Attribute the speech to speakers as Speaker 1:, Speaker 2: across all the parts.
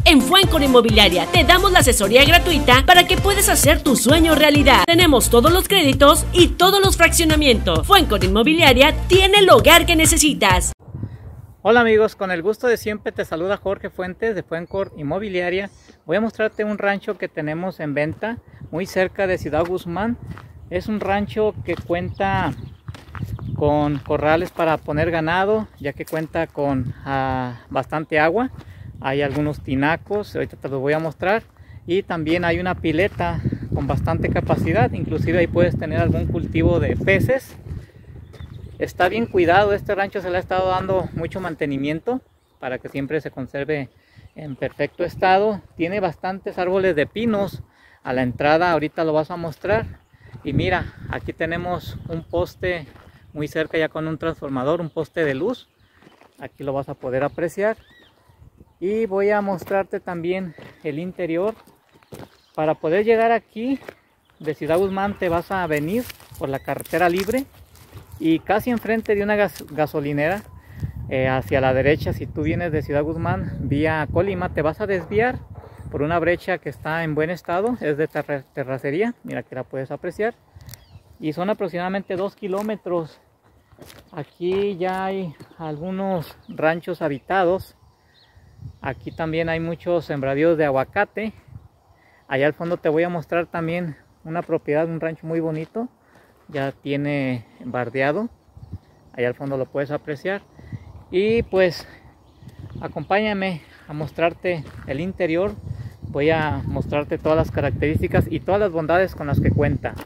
Speaker 1: En Fuencor Inmobiliaria te damos la asesoría gratuita para que puedas hacer tu sueño realidad. Tenemos todos los créditos y todos los fraccionamientos. Fuencor Inmobiliaria tiene el hogar que necesitas.
Speaker 2: Hola amigos, con el gusto de siempre te saluda Jorge Fuentes de Fuencor Inmobiliaria. Voy a mostrarte un rancho que tenemos en venta muy cerca de Ciudad Guzmán. Es un rancho que cuenta con corrales para poner ganado, ya que cuenta con bastante agua. Hay algunos tinacos, ahorita te los voy a mostrar, y también hay una pileta con bastante capacidad, inclusive ahí puedes tener algún cultivo de peces. Está bien cuidado, este rancho se le ha estado dando mucho mantenimiento para que siempre se conserve en perfecto estado. Tiene bastantes árboles de pinos a la entrada, ahorita lo vas a mostrar. Y mira, aquí tenemos un poste muy cerca ya con un transformador, un poste de luz. Aquí lo vas a poder apreciar. Y voy a mostrarte también el interior. Para poder llegar aquí de Ciudad Guzmán te vas a venir por la carretera libre y casi enfrente de una gasolinera hacia la derecha. Si tú vienes de Ciudad Guzmán vía Colima, te vas a desviar por una brecha que está en buen estado, es de terracería, mira que la puedes apreciar, y son aproximadamente 2 kilómetros. Aquí ya hay algunos ranchos habitados. Aquí también hay muchos sembradíos de aguacate. Allá al fondo te voy a mostrar también una propiedad, un rancho muy bonito. Ya tiene bardeado. Allá al fondo lo puedes apreciar. Y pues acompáñame a mostrarte el interior. Voy a mostrarte todas las características y todas las bondades con las que cuenta.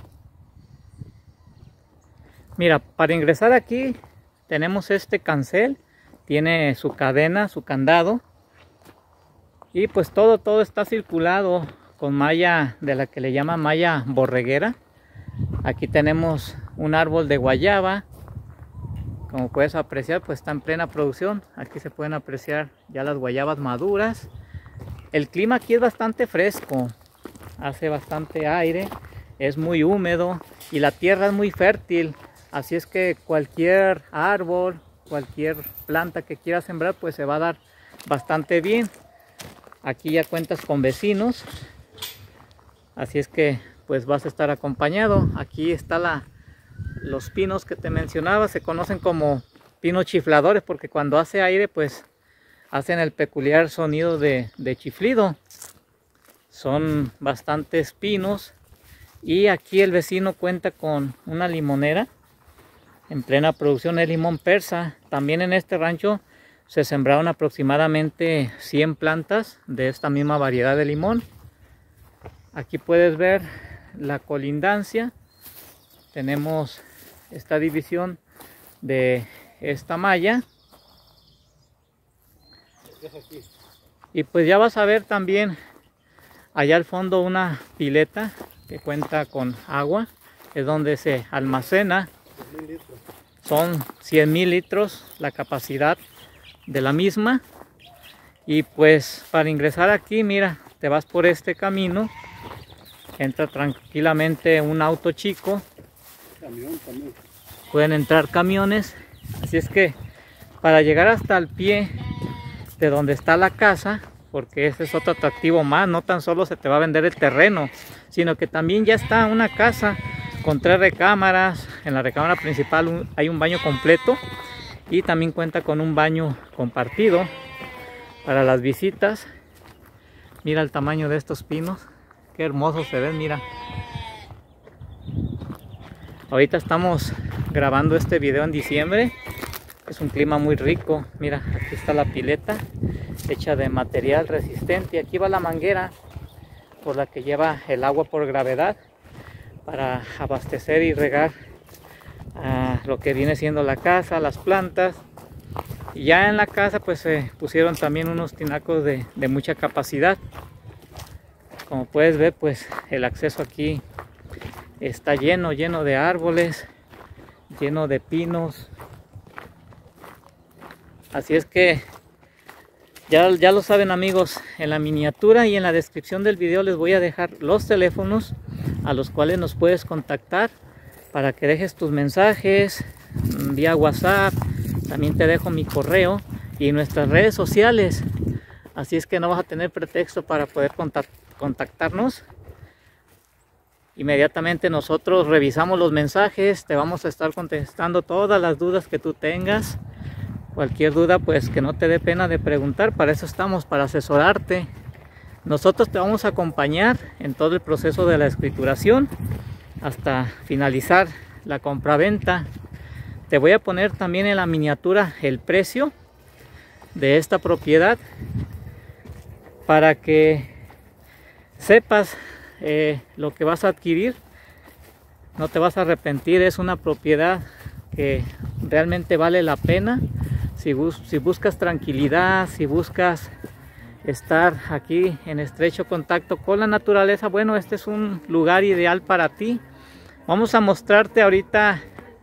Speaker 2: Mira, para ingresar aquí tenemos este cancel. Tiene su cadena, su candado. Y pues todo está circulado con malla de la que le llaman malla borreguera. Aquí tenemos un árbol de guayaba. Como puedes apreciar, pues está en plena producción. Aquí se pueden apreciar ya las guayabas maduras. El clima aquí es bastante fresco. Hace bastante aire. Es muy húmedo y la tierra es muy fértil. Así es que cualquier árbol, cualquier planta que quieras sembrar, pues se va a dar bastante bien. Aquí ya cuentas con vecinos, así es que pues vas a estar acompañado. Aquí está los pinos que te mencionaba, se conocen como pinos chifladores porque cuando hace aire pues hacen el peculiar sonido de chiflido. Son bastantes pinos y aquí el vecino cuenta con una limonera en plena producción de limón persa. También en este rancho se sembraron aproximadamente 100 plantas de esta misma variedad de limón. Aquí puedes ver la colindancia. Tenemos esta división de esta malla. Y pues ya vas a ver también allá al fondo una pileta que cuenta con agua. Es donde se almacena. Son 100,000 litros la capacidad de la misma. Y pues para ingresar aquí, mira, te vas por este camino, entra tranquilamente un auto chico, pueden entrar camiones, así es que para llegar hasta el pie de donde está la casa, porque ese es otro atractivo más, no tan solo se te va a vender el terreno, sino que también ya está una casa con 3 recámaras. En la recámara principal hay un baño completo y también cuenta con un baño compartido para las visitas. Mira el tamaño de estos pinos, qué hermosos se ven, mira. Ahorita estamos grabando este video en diciembre, es un clima muy rico. Mira, aquí está la pileta hecha de material resistente y aquí va la manguera por la que lleva el agua por gravedad para abastecer y regar lo que viene siendo la casa, las plantas. Y ya en la casa pues se pusieron también unos tinacos de mucha capacidad. Como puedes ver, pues el acceso aquí está lleno de árboles, lleno de pinos. Así es que ya lo saben amigos, en la miniatura y en la descripción del video les voy a dejar los teléfonos a los cuales nos puedes contactar para que dejes tus mensajes vía WhatsApp. También te dejo mi correo y nuestras redes sociales. así es que no vas a tener pretexto para poder contactarnos. Inmediatamente nosotros revisamos los mensajes, te vamos a estar contestando todas las dudas que tú tengas. Cualquier duda, pues que no te dé pena de preguntar, para eso estamos, para asesorarte. Nosotros te vamos a acompañar en todo el proceso de la escrituración hasta finalizar la compraventa. Te voy a poner también en la miniatura el precio de esta propiedad para que sepas lo que vas a adquirir. No te vas a arrepentir, es una propiedad que realmente vale la pena. Si buscas tranquilidad, si buscas estar aquí en estrecho contacto con la naturaleza, bueno, este es un lugar ideal para ti. Vamos a mostrarte ahorita,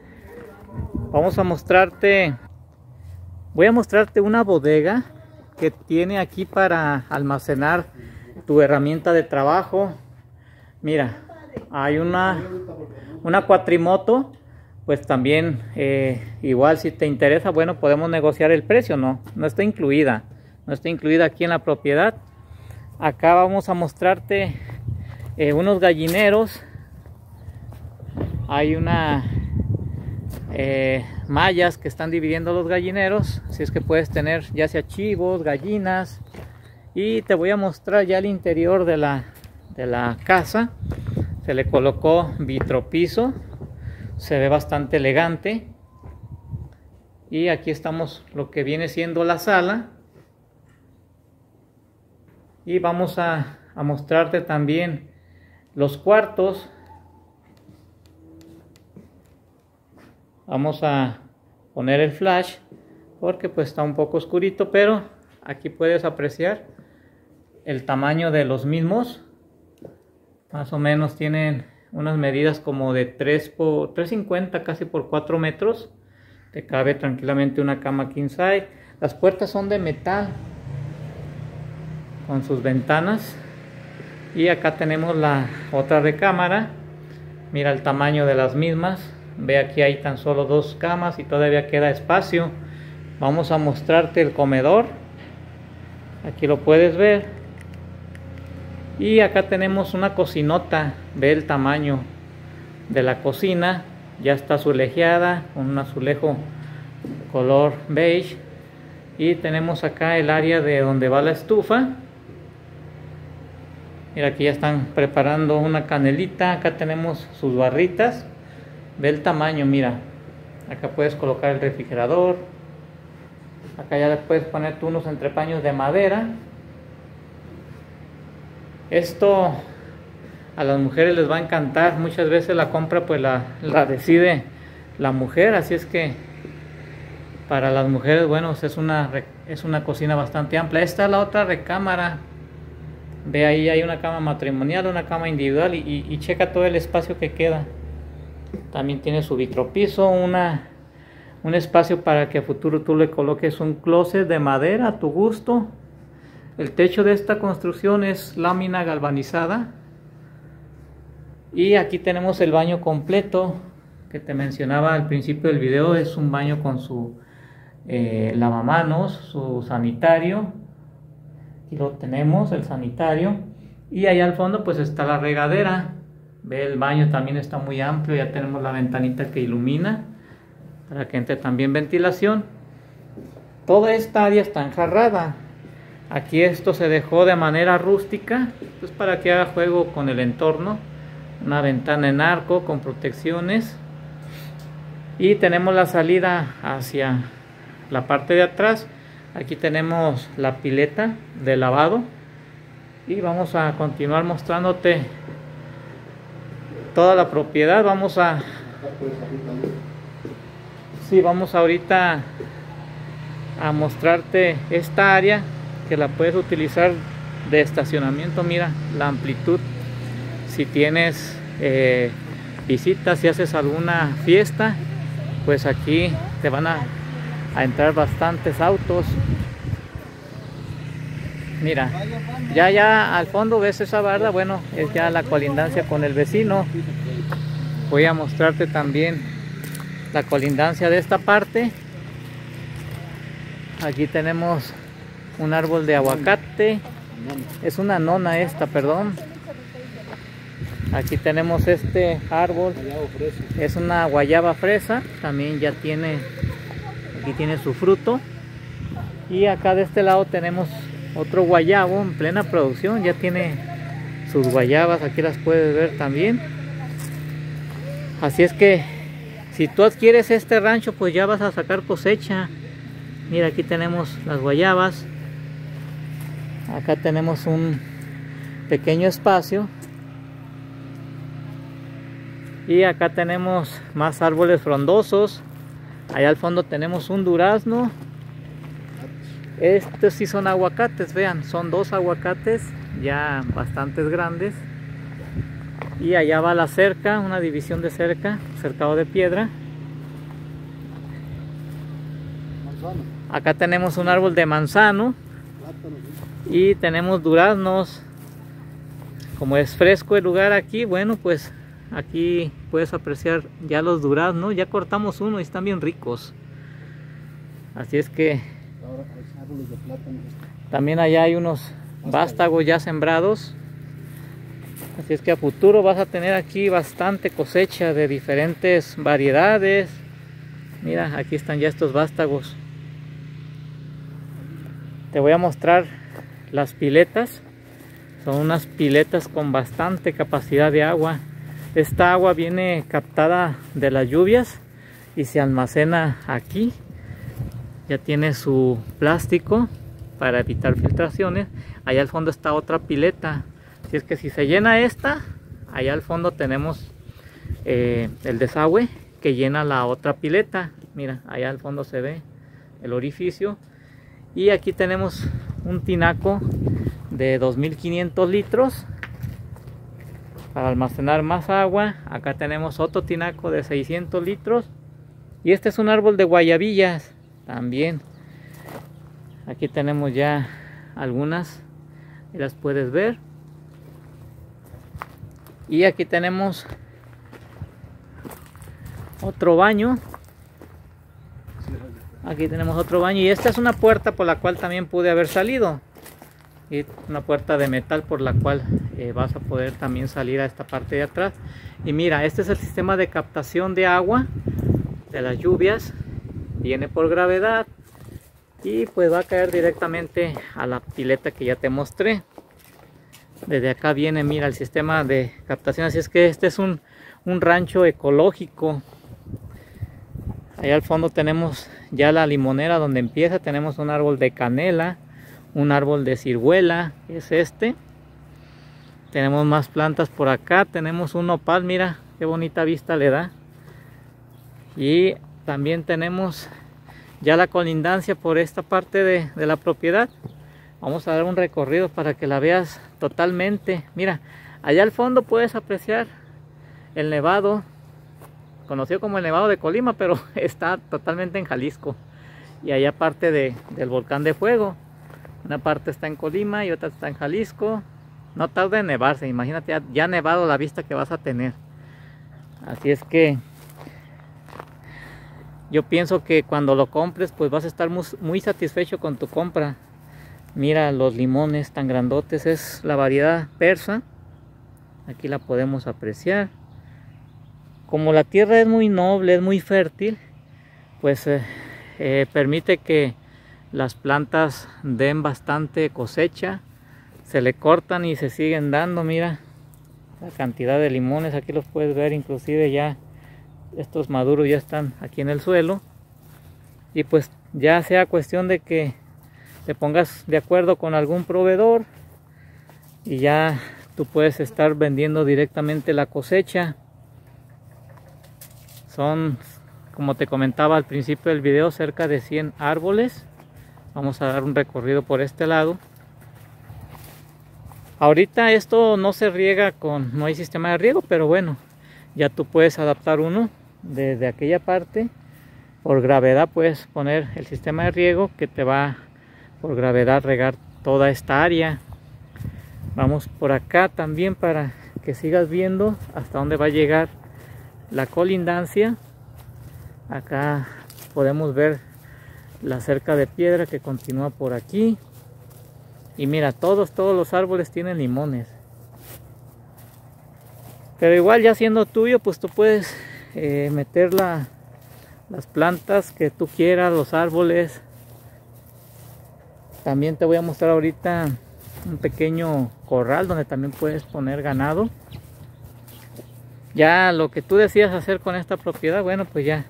Speaker 2: voy a mostrarte una bodega que tiene aquí para almacenar tu herramienta de trabajo. Mira, hay una cuatrimoto. Pues también igual si te interesa, bueno, podemos negociar el precio. No está incluida aquí en la propiedad. Acá vamos a mostrarte unos gallineros. Hay mallas que están dividiendo los gallineros, así es que puedes tener ya sea chivos, gallinas. Y te voy a mostrar ya el interior de la casa. Se le colocó vitropiso. Se ve bastante elegante. Y aquí estamos lo que viene siendo la sala. Y vamos a mostrarte también los cuartos. Vamos a poner el flash porque pues está un poco oscurito, pero aquí puedes apreciar el tamaño de los mismos. Más o menos tienen unas medidas como de 3,50 casi por 4 metros. Te cabe tranquilamente una cama king size. Las puertas son de metal con sus ventanas. Y acá tenemos la otra recámara. Mira el tamaño de las mismas. Ve, aquí hay tan solo 2 camas y todavía queda espacio. Vamos a mostrarte el comedor. Aquí lo puedes ver. Y acá tenemos una cocinota. Ve el tamaño de la cocina. Ya está azulejeada con un azulejo color beige. Y tenemos acá el área de donde va la estufa. Mira, aquí ya están preparando una canelita. Acá tenemos sus barritas. Ve el tamaño, mira. Acá puedes colocar el refrigerador. Acá ya le puedes poner tú unos entrepaños de madera. Esto a las mujeres les va a encantar. Muchas veces la compra pues la decide la mujer. Así es que para las mujeres, bueno, es una cocina bastante amplia. Esta es la otra recámara. Ve, ahí hay una cama matrimonial, una cama individual y checa todo el espacio que queda. También tiene su vitropiso, un espacio para que a futuro tú le coloques un closet de madera a tu gusto. El techo de esta construcción es lámina galvanizada. Y aquí tenemos el baño completo que te mencionaba al principio del video. Es un baño con su lavamanos, su sanitario. Aquí lo tenemos, el sanitario. Y allá al fondo pues está la regadera. Ve, el baño también está muy amplio. Ya tenemos la ventanita que ilumina para que entre también ventilación. Toda esta área está enjarrada. Aquí esto se dejó de manera rústica, pues para que haga juego con el entorno. Una ventana en arco con protecciones. Y tenemos la salida hacia la parte de atrás. Aquí tenemos la pileta de lavado. Y vamos a continuar mostrándote toda la propiedad. Vamos ahorita a mostrarte esta área que la puedes utilizar de estacionamiento. Mira la amplitud. Si tienes visitas, si haces alguna fiesta, pues aquí te van a entrar bastantes autos. Mira, ya al fondo ves esa barda. Bueno, es ya la colindancia con el vecino. Voy a mostrarte también la colindancia de esta parte. Aquí tenemos un árbol de aguacate. Es una nona esta, perdón. Aquí tenemos este árbol. Es una guayaba fresa. También ya tiene, aquí tiene su fruto. Y acá de este lado tenemos otro guayabo en plena producción. Ya tiene sus guayabas. Aquí las puedes ver también. Así es que si tú adquieres este rancho, pues ya vas a sacar cosecha. Mira, aquí tenemos las guayabas. Acá tenemos un pequeño espacio. Y acá tenemos más árboles frondosos. Allá al fondo tenemos un durazno. Estos sí son aguacates, vean, son 2 aguacates ya bastantes grandes. Y allá va la cerca, una división de cerca, cercado de piedra. Acá tenemos un árbol de manzano. Y tenemos duraznos. Como es fresco el lugar aquí, bueno, pues aquí puedes apreciar ya los duraznos. Ya cortamos uno y están bien ricos. Así es que también allá hay unos vástagos ya sembrados. Así es que a futuro vas a tener aquí bastante cosecha de diferentes variedades. Mira, aquí están ya estos vástagos. Te voy a mostrar las piletas. Son unas piletas con bastante capacidad de agua. Esta agua viene captada de las lluvias y se almacena aquí. Ya tiene su plástico para evitar filtraciones. Allá al fondo está otra pileta. Así es que si se llena esta, allá al fondo tenemos el desagüe que llena la otra pileta. Mira, allá al fondo se ve el orificio. Y aquí tenemos un tinaco de 2500 litros para almacenar más agua. Acá tenemos otro tinaco de 600 litros. Y este es un árbol de guayabillas también. Aquí tenemos ya algunas y las puedes ver. Y aquí tenemos otro baño. Aquí tenemos otro baño y esta es una puerta por la cual también pude haber salido. Y una puerta de metal por la cual vas a poder también salir a esta parte de atrás. Y mira, este es el sistema de captación de agua de las lluvias. Viene por gravedad y pues va a caer directamente a la pileta que ya te mostré. Desde acá viene, mira, el sistema de captación. Así es que este es un rancho ecológico. Allá al fondo tenemos ya la limonera donde empieza. Tenemos un árbol de canela, un árbol de ciruela, que es este. Tenemos más plantas por acá. Tenemos un nopal, mira qué bonita vista le da. Y también tenemos ya la colindancia por esta parte de la propiedad. Vamos a dar un recorrido para que la veas totalmente. Mira, allá al fondo puedes apreciar el nevado, conocido como el Nevado de Colima, pero está totalmente en Jalisco. Y allá parte del volcán de fuego. Una parte está en Colima y otra está en Jalisco. No tarda en nevarse, imagínate ya nevado la vista que vas a tener. Así es que yo pienso que cuando lo compres pues vas a estar muy satisfecho con tu compra. Mira los limones tan grandotes, es la variedad persa. Aquí la podemos apreciar. Como la tierra es muy noble, es muy fértil, pues permite que las plantas den bastante cosecha. Se le cortan y se siguen dando, mira la cantidad de limones. Aquí los puedes ver, inclusive ya estos maduros ya están aquí en el suelo. Y pues ya sea cuestión de que te pongas de acuerdo con algún proveedor y ya tú puedes estar vendiendo directamente la cosecha. Son, como te comentaba al principio del video, cerca de 100 árboles. Vamos a dar un recorrido por este lado. Ahorita esto no se riega no hay sistema de riego, pero bueno, ya tú puedes adaptar uno desde aquella parte. Por gravedad puedes poner el sistema de riego que te va por gravedad regar toda esta área. Vamos por acá también para que sigas viendo hasta dónde va a llegar la colindancia. Acá podemos ver la cerca de piedra que continúa por aquí. Y mira, todos los árboles tienen limones. Pero igual ya siendo tuyo, pues tú puedes meter las plantas que tú quieras, los árboles. También te voy a mostrar ahorita un pequeño corral donde también puedes poner ganado. Ya lo que tú decidas hacer con esta propiedad, bueno, pues ya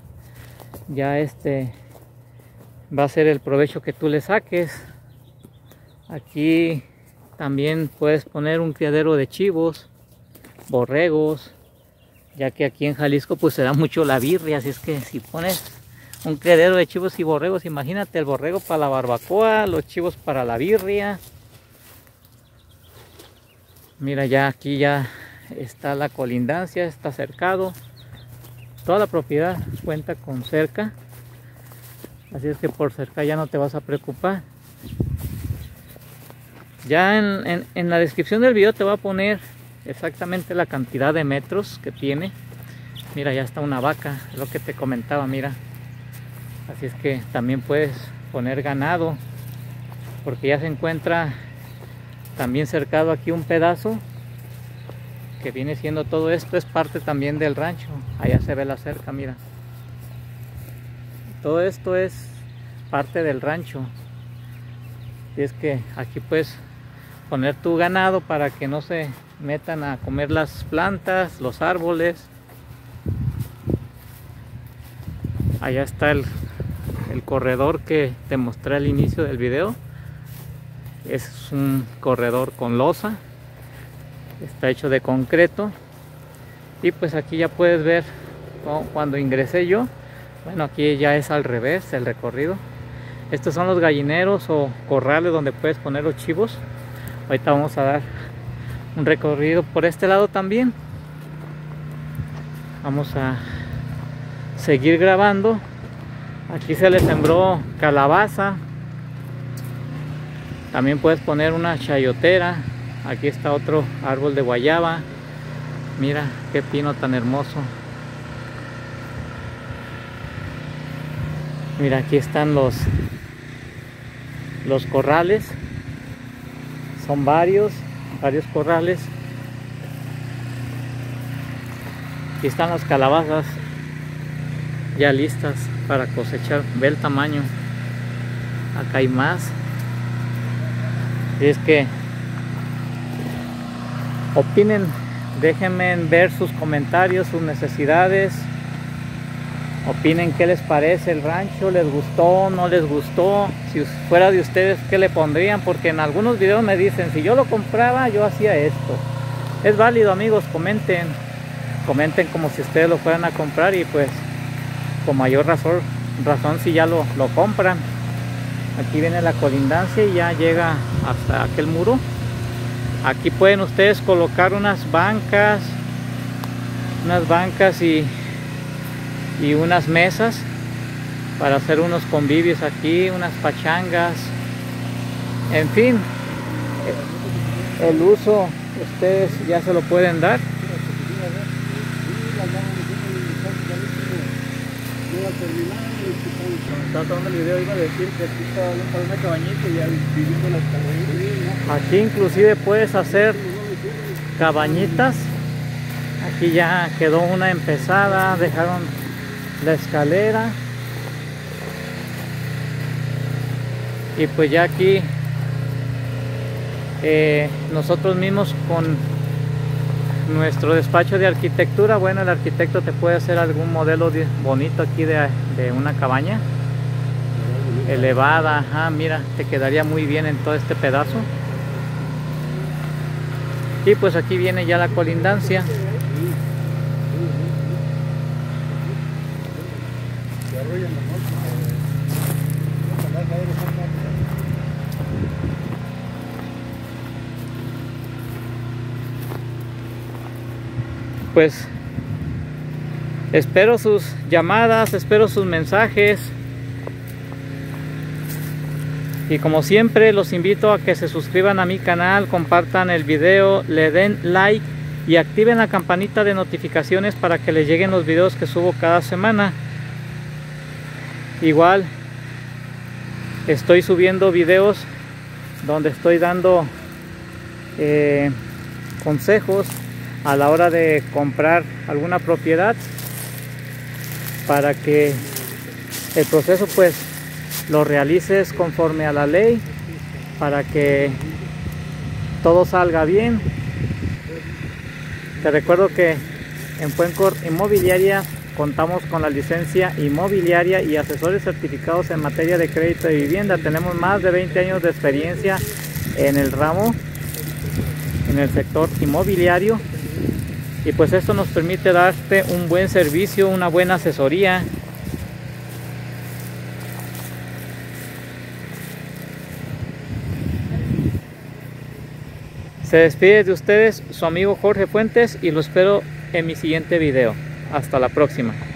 Speaker 2: va a ser el provecho que tú le saques. Aquí también puedes poner un criadero de chivos, borregos, ya que aquí en Jalisco pues se da mucho la birria, así es que si pones un criadero de chivos y borregos, imagínate el borrego para la barbacoa, los chivos para la birria. Mira, ya aquí ya está la colindancia, está cercado. Toda la propiedad cuenta con cerca, así es que por cerca ya no te vas a preocupar. Ya en la descripción del video te voy a poner exactamente la cantidad de metros que tiene. Mira, ya está una vaca, es lo que te comentaba, mira. Así es que también puedes poner ganado, porque ya se encuentra también cercado aquí un pedazo que viene siendo todo esto, es parte también del rancho. Allá se ve la cerca, mira. Todo esto es parte del rancho. Y es que aquí puedes poner tu ganado para que no se metan a comer las plantas, los árboles. Allá está el corredor que te mostré al inicio del video. Es un corredor con losa, está hecho de concreto. Y pues aquí ya puedes ver cuando ingresé yo, bueno, aquí ya es al revés el recorrido. Estos son los gallineros o corrales donde puedes poner los chivos. Ahorita vamos a dar un recorrido por este lado también. Vamos a seguir grabando. Aquí se le sembró calabaza. También puedes poner una chayotera. Aquí está otro árbol de guayaba. Mira qué pino tan hermoso. Mira, aquí están los corrales. Son varios corrales. Aquí están las calabazas ya listas para cosechar. Ve el tamaño. Acá hay más. Y es que opinen, déjenme ver sus comentarios, sus necesidades. Opinen qué les parece el rancho, les gustó, no les gustó. Si fuera de ustedes, qué le pondrían, porque en algunos videos me dicen, si yo lo compraba, yo hacía esto. Es válido, amigos, comenten como si ustedes lo fueran a comprar, y pues con mayor razón si ya lo compran. Aquí viene la colindancia y ya llega hasta aquel muro. Aquí pueden ustedes colocar unas bancas y unas mesas para hacer unos convivios aquí, unas pachangas, en fin, el uso ustedes ya se lo pueden dar. Cuando estaba tomando el video iba a decir que aquí estaba para una cabañita y ya viviendo las cabañitas. Aquí inclusive puedes hacer cabañitas. Aquí ya quedó una empezada, dejaron la escalera. Y pues ya aquí nosotros mismos con nuestro despacho de arquitectura, bueno, el arquitecto te puede hacer algún modelo bonito aquí de una cabaña elevada. Ajá, mira, te quedaría muy bien en todo este pedazo. Y pues aquí viene ya la colindancia. Pues espero sus llamadas, espero sus mensajes. Y como siempre los invito a que se suscriban a mi canal, compartan el video, le den like y activen la campanita de notificaciones para que les lleguen los videos que subo cada semana. Igual estoy subiendo videos donde estoy dando consejos a la hora de comprar alguna propiedad, para que el proceso pues lo realices conforme a la ley, para que todo salga bien. Te recuerdo que en Fuencor Inmobiliaria contamos con la licencia inmobiliaria y asesores certificados en materia de crédito de vivienda. Tenemos más de 20 años de experiencia en el ramo, en el sector inmobiliario, y pues esto nos permite darte un buen servicio, una buena asesoría. Se despide de ustedes su amigo Jorge Fuentes y lo espero en mi siguiente video. Hasta la próxima.